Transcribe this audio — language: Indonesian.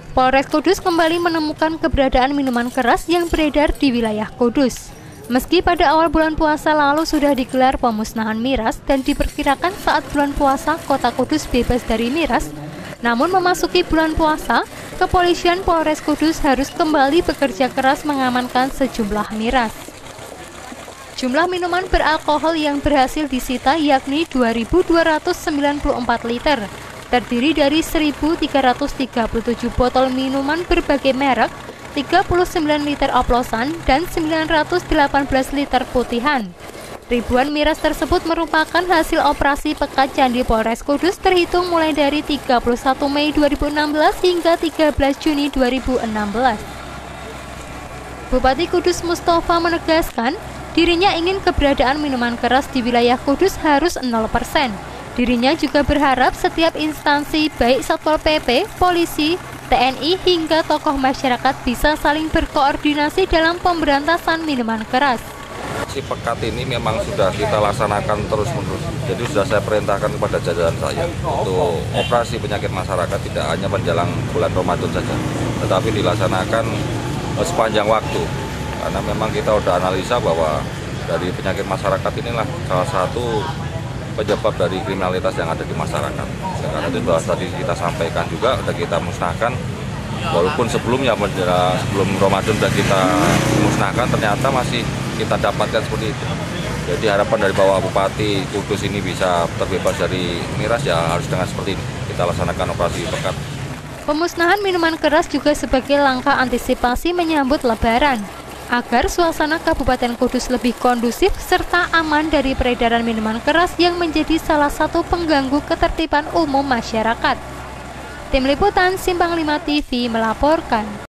Polres Kudus kembali menemukan keberadaan minuman keras yang beredar di wilayah Kudus. Meski pada awal bulan puasa lalu sudah digelar pemusnahan miras dan diperkirakan saat bulan puasa kota Kudus bebas dari miras, namun memasuki bulan puasa, kepolisian Polres Kudus harus kembali bekerja keras mengamankan sejumlah miras. Jumlah minuman beralkohol yang berhasil disita yakni 2.294 liter, terdiri dari 1.337 botol minuman berbagai merek, 39 liter oplosan, dan 918 liter putihan. Ribuan miras tersebut merupakan hasil operasi Pekat Candi Polres Kudus terhitung mulai dari 31 Mei 2016 hingga 13 Juni 2016. Bupati Kudus Mustafa menegaskan, dirinya ingin keberadaan minuman keras di wilayah Kudus harus 0%. Dirinya juga berharap setiap instansi baik Satpol PP, polisi, TNI hingga tokoh masyarakat bisa saling berkoordinasi dalam pemberantasan minuman keras. Si Pekat ini memang sudah kita laksanakan terus-menerus. Jadi sudah saya perintahkan kepada jajaran saya untuk operasi penyakit masyarakat tidak hanya menjelang bulan Ramadan saja, tetapi dilaksanakan sepanjang waktu. Karena memang kita sudah analisa bahwa dari penyakit masyarakat inilah salah satu penyebab dari kriminalitas yang ada di masyarakat. Karena itu sudah tadi kita sampaikan juga, sudah kita musnahkan. Walaupun sebelumnya, sebelum Ramadan sudah kita musnahkan, ternyata masih kita dapatkan seperti itu. Jadi harapan dari Bapak Bupati Kudus ini bisa terbebas dari miras ya harus dengan seperti ini. Kita laksanakan operasi Pekat. Pemusnahan minuman keras juga sebagai langkah antisipasi menyambut Lebaran, agar suasana Kabupaten Kudus lebih kondusif serta aman dari peredaran minuman keras yang menjadi salah satu pengganggu ketertiban umum masyarakat. Tim Liputan Simpang 5 TV melaporkan.